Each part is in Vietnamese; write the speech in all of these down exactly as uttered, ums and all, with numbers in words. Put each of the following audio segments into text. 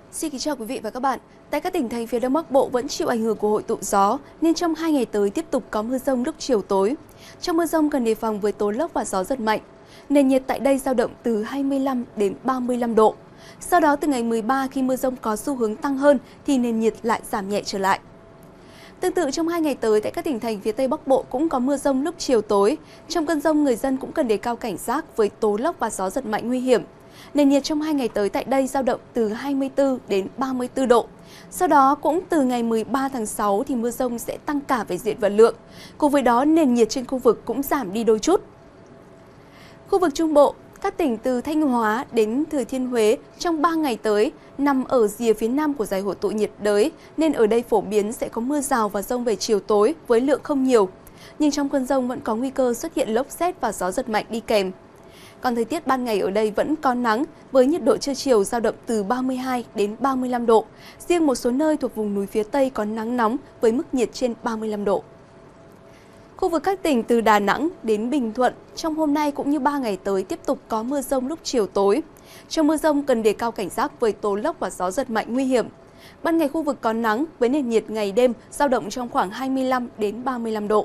Xin kính chào quý vị và các bạn. Tại các tỉnh thành phía Đông Bắc Bộ vẫn chịu ảnh hưởng của hội tụ gió, nên trong hai ngày tới tiếp tục có mưa rông lúc chiều tối. Trong mưa rông cần đề phòng với tố lốc và gió giật mạnh. Nền nhiệt tại đây dao động từ hai mươi lăm đến ba mươi lăm độ. Sau đó từ ngày mười ba khi mưa rông có xu hướng tăng hơn thì nền nhiệt lại giảm nhẹ trở lại. Tương tự trong hai ngày tới tại các tỉnh thành phía Tây Bắc Bộ cũng có mưa rông lúc chiều tối. Trong cơn rông người dân cũng cần đề cao cảnh giác với tố lốc và gió giật mạnh nguy hiểm. Nền nhiệt trong hai ngày tới tại đây dao động từ hai mươi tư đến ba mươi tư độ. Sau đó cũng từ ngày mười ba tháng sáu thì mưa rông sẽ tăng cả về diện và lượng. Cùng với đó nền nhiệt trên khu vực cũng giảm đi đôi chút. Khu vực Trung Bộ, các tỉnh từ Thanh Hóa đến Thừa Thiên Huế trong ba ngày tới nằm ở rìa phía nam của dải hội tụ nhiệt đới nên ở đây phổ biến sẽ có mưa rào và dông về chiều tối với lượng không nhiều. Nhưng trong cơn dông vẫn có nguy cơ xuất hiện lốc sét và gió giật mạnh đi kèm. Còn thời tiết ban ngày ở đây vẫn có nắng với nhiệt độ trưa chiều dao động từ ba mươi hai đến ba mươi lăm độ. Riêng một số nơi thuộc vùng núi phía Tây có nắng nóng với mức nhiệt trên ba mươi lăm độ. Khu vực các tỉnh từ Đà Nẵng đến Bình Thuận trong hôm nay cũng như ba ngày tới tiếp tục có mưa rông lúc chiều tối. Trong mưa rông cần đề cao cảnh giác với tố lốc và gió giật mạnh nguy hiểm. Ban ngày khu vực có nắng với nền nhiệt ngày đêm dao động trong khoảng hai mươi lăm đến ba mươi lăm độ.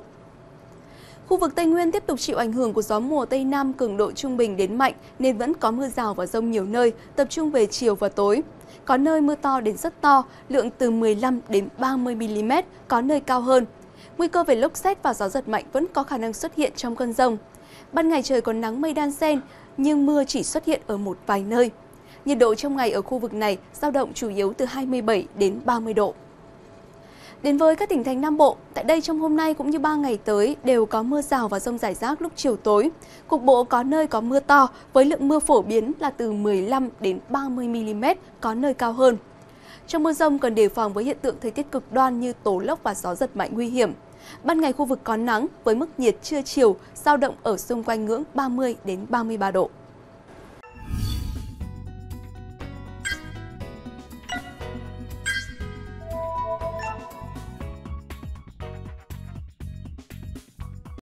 Khu vực Tây Nguyên tiếp tục chịu ảnh hưởng của gió mùa Tây Nam cường độ trung bình đến mạnh nên vẫn có mưa rào và dông nhiều nơi, tập trung về chiều và tối. Có nơi mưa to đến rất to, lượng từ mười lăm đến ba mươi mi li mét, có nơi cao hơn. Nguy cơ về lốc sét và gió giật mạnh vẫn có khả năng xuất hiện trong cơn dông. Ban ngày trời có nắng mây đan xen, nhưng mưa chỉ xuất hiện ở một vài nơi. Nhiệt độ trong ngày ở khu vực này dao động chủ yếu từ hai mươi bảy đến ba mươi độ. Đến với các tỉnh thành Nam Bộ, tại đây trong hôm nay cũng như ba ngày tới đều có mưa rào và dông rải rác lúc chiều tối. Cục bộ có nơi có mưa to với lượng mưa phổ biến là từ mười lăm đến ba mươi mi li mét, có nơi cao hơn. Trong mưa rông cần đề phòng với hiện tượng thời tiết cực đoan như tố lốc và gió giật mạnh nguy hiểm. Ban ngày khu vực có nắng với mức nhiệt trưa chiều dao động ở xung quanh ngưỡng ba mươi đến ba mươi ba độ.